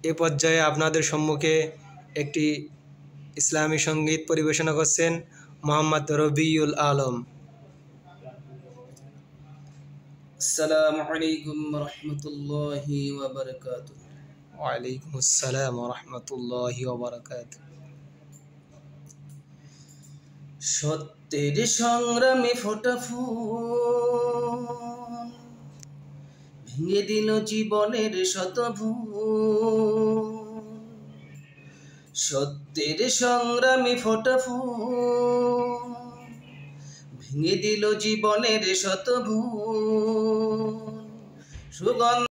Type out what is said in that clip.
এ পর্যায়ে আপনাদের সম্মুখে একটি ইসলামী সঙ্গীত পরিবেশনা করছেন মোহাম্মদ রবিউল আলম। আসসালামু আলাইকুম রহমতুল্লাহি ওয়া বারাকাতুহু। ওয়ালাইকুম আসসালাম রহমতুল্লাহি ওয়া বারাকাতুহু। সত্যের সংগ্রামে ফোটা ফুল ভেঙে দিল জীবনের শত ভুল। সত্যের সংগ্রামে ফোটা ফুল ভেঙে দিল জীবনের শত ভুল। সুগন্ধ